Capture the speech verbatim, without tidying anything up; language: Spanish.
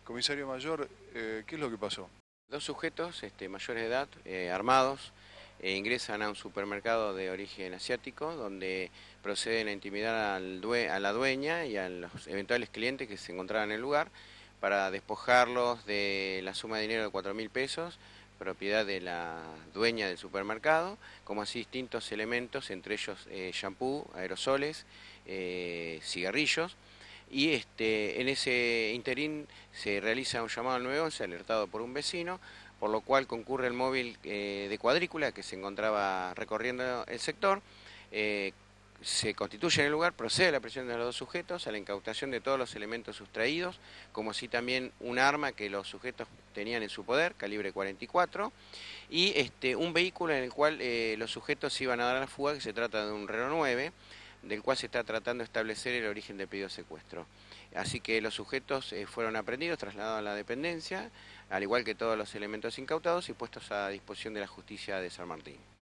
Comisario Mayor, eh, ¿qué es lo que pasó? Dos sujetos este, mayores de edad, eh, armados, eh, ingresan a un supermercado de origen asiático donde proceden a intimidar al due a la dueña y a los eventuales clientes que se encontraban en el lugar para despojarlos de la suma de dinero de cuatro mil pesos, propiedad de la dueña del supermercado, como así distintos elementos, entre ellos eh, shampoo, aerosoles, eh, cigarrillos. Y este, en ese interín se realiza un llamado al nueve once alertado por un vecino, por lo cual concurre el móvil eh, de cuadrícula que se encontraba recorriendo el sector, eh, se constituye en el lugar, procede a la presión de los dos sujetos, a la incautación de todos los elementos sustraídos, como así también un arma que los sujetos tenían en su poder, calibre cuarenta y cuatro, y este, un vehículo en el cual eh, los sujetos iban a dar a la fuga, que se trata de un Renault nueve, del cual se está tratando de establecer el origen del pedido de secuestro. Así que los sujetos eh, fueron aprehendidos, trasladados a la dependencia, al igual que todos los elementos incautados y puestos a disposición de la justicia de San Martín.